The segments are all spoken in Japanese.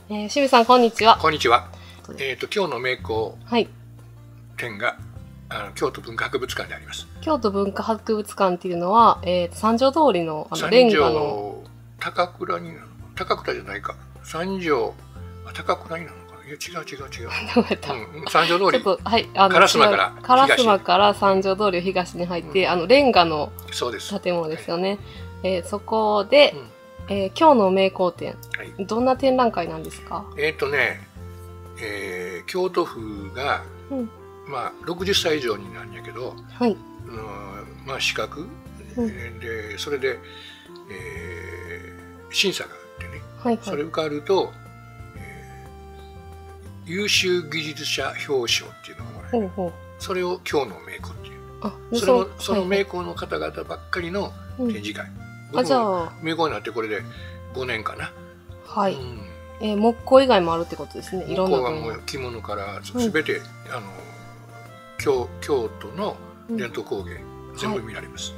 清水さん、こんにちは。 こんにちは。今日の名工はい。 展が京都文化博物館であります。 京都文化博物館っていうのは、三条通りのレンガの高倉になるのか、高倉じゃないか、三条高倉になるのかな、いや違う。三条通り。 ちょっとはい、 烏丸から三条通りを東に入って、レンガのそうです。 建物ですよね。そこで、今日の名工展、どんな展覧会なんですか？ 京都府が、まあ60歳以上になるんやけど、まあ資格、でそれで、審査があってね、それ受かると、優秀技術者表彰っていうのがもらえる。それを今日の名工っていう。その名工の方々ばっかりの展示会。僕も名工になってこれで5年かな。 はい。木工以外もあるってことですね。いろんな。 木工はもう着物からすべて京都の伝統工芸全部見られます。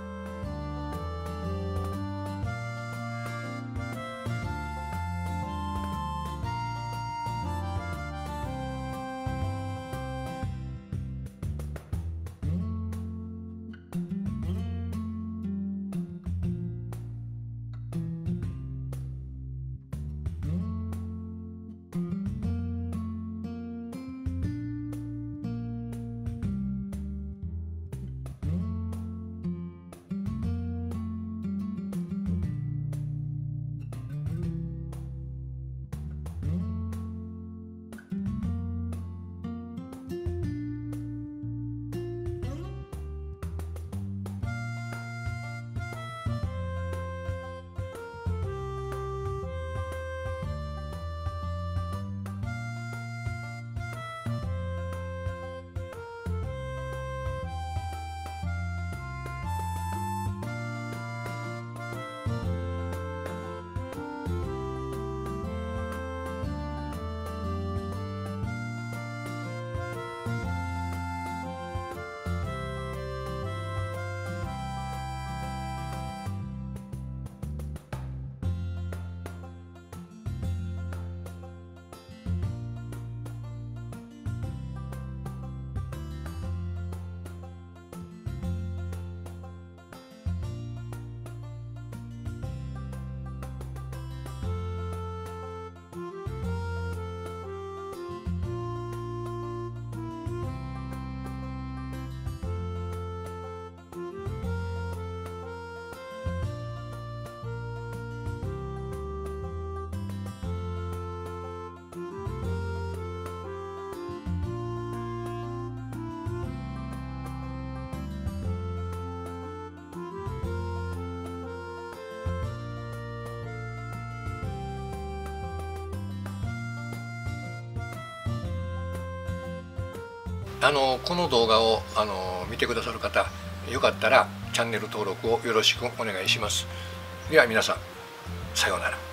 この動画を見てくださる方、よかったらチャンネル登録をよろしくお願いします。では皆さん、さようなら。